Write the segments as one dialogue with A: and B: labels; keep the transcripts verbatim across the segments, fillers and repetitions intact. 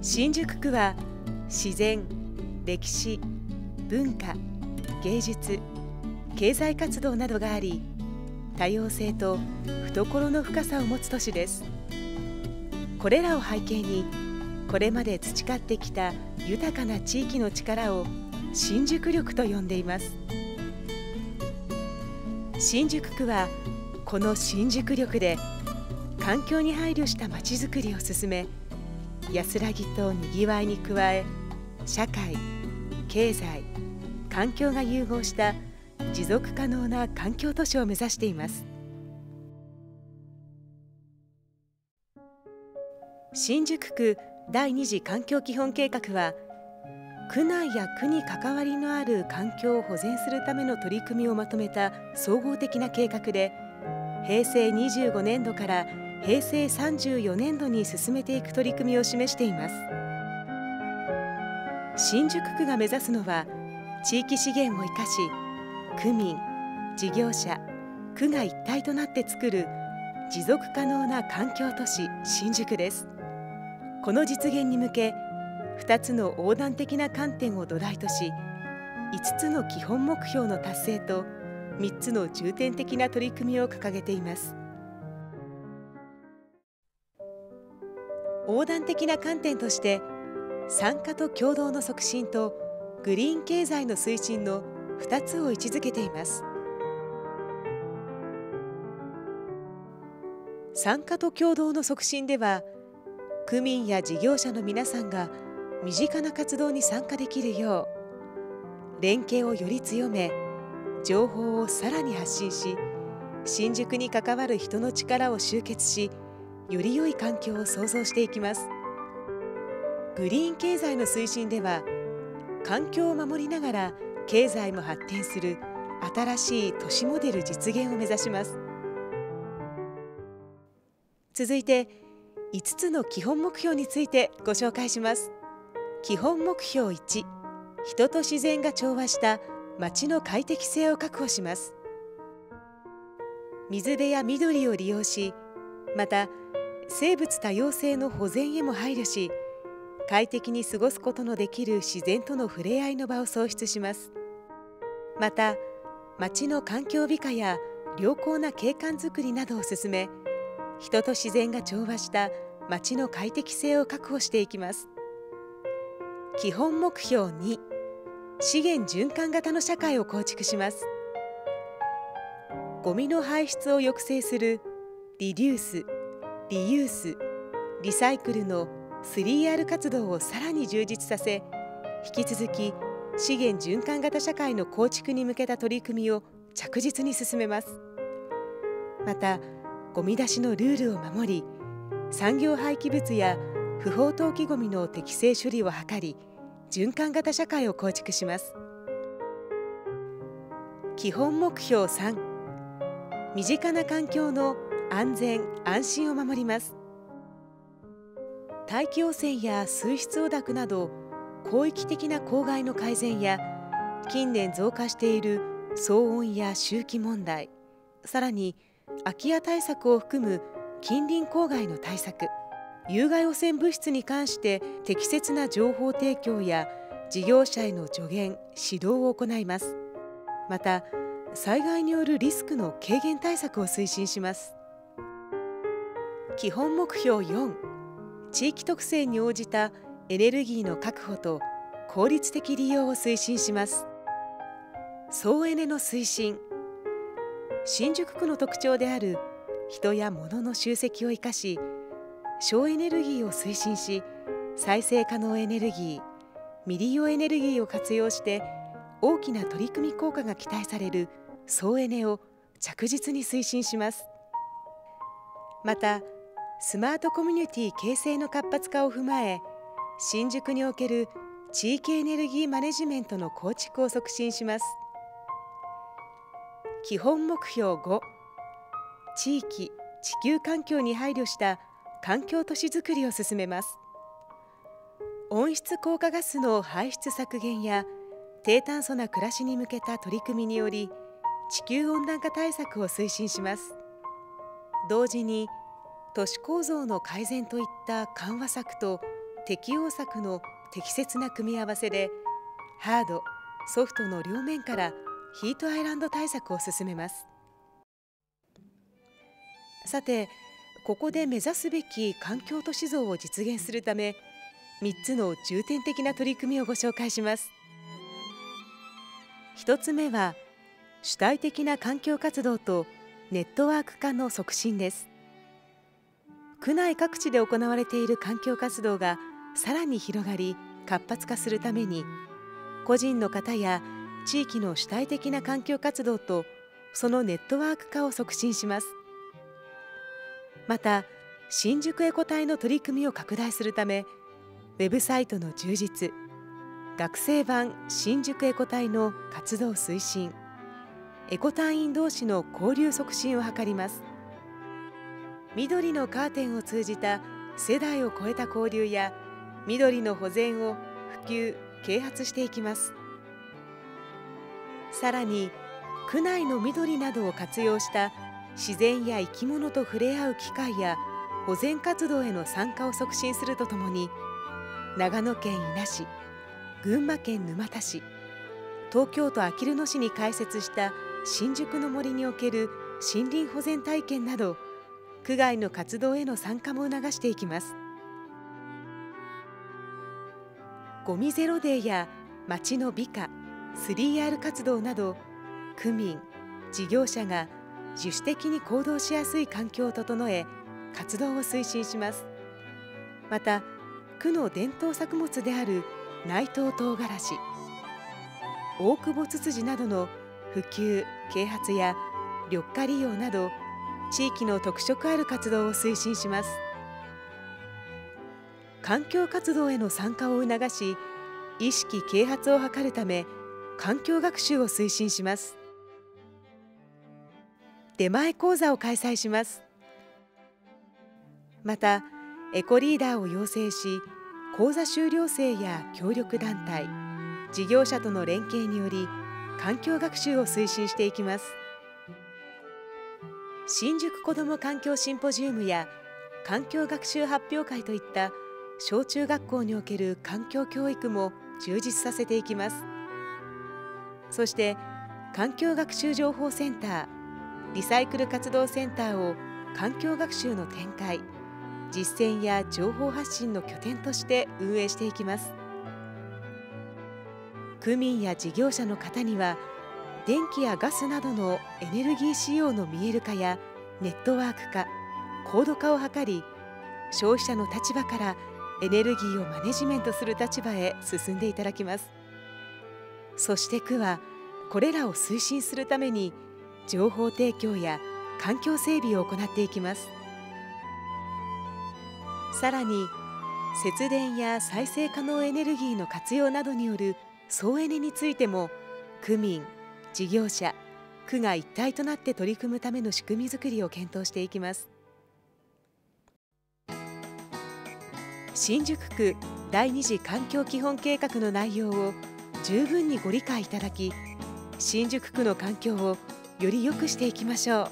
A: 新宿区は自然、歴史、文化、芸術、経済活動などがあり、多様性と懐の深さを持つ都市です。これらを背景に、これまで培ってきた豊かな地域の力を新宿力と呼んでいます。新宿区はこの新宿力で環境に配慮したまちづくりを進め、安らぎとにぎわいに加え、社会、経済、環境が融合した持続可能な環境都市を目指しています。新宿区第二次環境基本計画は、区内や区に関わりのある環境を保全するための取り組みをまとめた総合的な計画で、へいせいにじゅうごねんどからへいせいさんじゅうよねんどに進めていく取り組みを示しています。新宿区が目指すのは、地域資源を生かし、区民、事業者、区が一体となって作る持続可能な環境都市新宿です。この実現に向け、ふたつの横断的な観点を土台とし、いつつの基本目標の達成とみっつの重点的な取り組みを掲げています。横断的な観点として、参加と協働の促進とグリーン経済の推進のふたつを位置づけています。参加と協働の促進では、区民や事業者の皆さんが身近な活動に参加できるよう、連携をより強め、情報をさらに発信し、新宿に関わる人の力を集結し、より良い環境を創造していきます。グリーン経済の推進では、環境を守りながら経済も発展する新しい都市モデル実現を目指します。続いて、いつつの基本目標についてご紹介します。基本目標いち、人と自然が調和した街の快適性を確保します。水辺や緑を利用し、また生物多様性の保全へも配慮し、快適に過ごすことのできる自然との触れ合いの場を創出します。また、街の環境美化や良好な景観づくりなどを進め、人と自然が調和した街の快適性を確保していきます。基本目標に、資源循環型の社会を構築します。ゴミの排出を抑制するリデュース、リユース、リサイクルの スリーアール 活動をさらに充実させ、引き続き資源循環型社会の構築に向けた取り組みを着実に進めます。また、ゴミ出しのルールを守り、産業廃棄物や不法投棄ゴミの適正処理を図り、循環型社会を構築します。基本目標さん、身近な環境の安全・安心を守ります。大気汚染や水質汚濁など広域的な公害の改善や、近年増加している騒音や臭気問題、さらに空き家対策を含む近隣公害の対策、有害汚染物質に関して適切な情報提供や事業者への助言・指導を行います。また、災害によるリスクの軽減対策を推進します。基本目標よん、地域特性に応じたエネルギーの確保と効率的利用を推進します。総エネの推進、新宿区の特徴である人や物の集積を生かし、省エネルギーを推進し、再生可能エネルギー、未利用エネルギーを活用して大きな取り組み効果が期待される総エネを着実に推進します。また、スマートコミュニティ形成の活発化を踏まえ、新宿における地域エネルギーマネジメントの構築を促進します。基本目標ご、地域・地球環境に配慮した環境都市づくりを進めます。温室効果ガスの排出削減や低炭素な暮らしに向けた取り組みにより、地球温暖化対策を推進します。同時に都市構造の改善といった緩和策と適応策の適切な組み合わせでハード・ソフトの両面からヒートアイランド対策を進めます。さて、ここで目指すべき環境都市像を実現するためみっつの重点的な取り組みをご紹介します。ひとつめは主体的な環境活動とネットワーク化の促進です。区内各地で行われている環境活動がさらに広がり活発化するために、個人の方や地域の主体的な環境活動とそのネットワーク化を促進します。また、新宿エコ隊の取り組みを拡大するため、ウェブサイトの充実、学生版新宿エコ隊の活動推進、エコ隊員同士の交流促進を図ります。緑のカーテンを通じた世代を超えた交流や緑の保全を普及・啓発していきます。さらに、区内の緑などを活用した自然や生き物と触れ合う機会や保全活動への参加を促進するとともに、長野県伊那市、群馬県沼田市、東京都あきる野市に開設した新宿の森における森林保全体験など、区外の活動への参加も促していきます。ゴミゼロデーや町の美化 スリーアール 活動など、区民・事業者が自主的に行動しやすい環境を整え活動を推進します。また、区の伝統作物である内藤唐辛子、大久保ツツジなどの普及・啓発や緑化利用など、地域の特色ある活動を推進します。環境活動への参加を促し、意識啓発を図るため環境学習を推進します。出前講座を開催します。また、エコリーダーを養成し、講座修了生や協力団体、事業者との連携により環境学習を推進していきます。新宿子ども環境シンポジウムや環境学習発表会といった小中学校における環境教育も充実させていきます。そして、環境学習情報センター、リサイクル活動センターを環境学習の展開、実践や情報発信の拠点として運営していきます。区民や事業者の方には、電気やガスなどのエネルギー使用の見える化やネットワーク化、高度化を図り、消費者の立場からエネルギーをマネジメントする立場へ進んでいただきます。そして区はこれらを推進するために情報提供や環境整備を行っていきます。さらに、節電や再生可能エネルギーの活用などによる総エネについても、区民・事業者・区が一体となって取り組むための仕組みづくりを検討していきます。新宿区第二次環境基本計画の内容を十分にご理解いただき、新宿区の環境をより良くしていきましょう。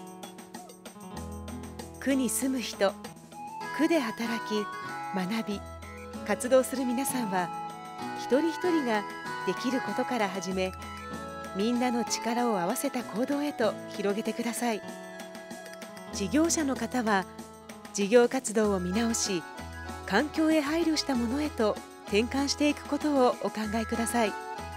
A: 区に住む人、区で働き、学び、活動する皆さんは、一人一人ができることから始め、みんなの力を合わせた行動へと広げてください。事業者の方は、事業活動を見直し、環境へ配慮したものへと転換していくことをお考えください。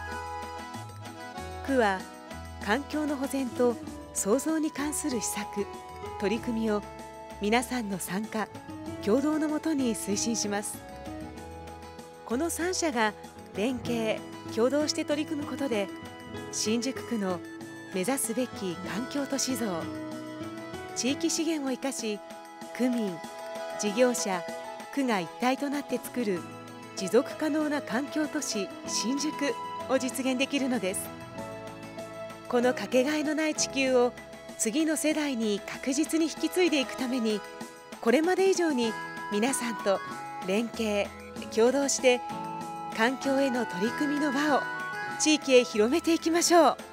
A: 区は、環境の保全と創造に関する施策、取り組みを皆さんの参加・協同のもとに推進します。このさん社が連携・協同して取り組むことで、新宿区の目指すべき環境都市像、地域資源を生かし、区民・事業者・区が一体となって作る持続可能な環境都市新宿を実現できるのです。このかけがえのない地球を次の世代に確実に引き継いでいくために、これまで以上に皆さんと連携・協同して環境への取り組みの輪を地域へ広めていきましょう。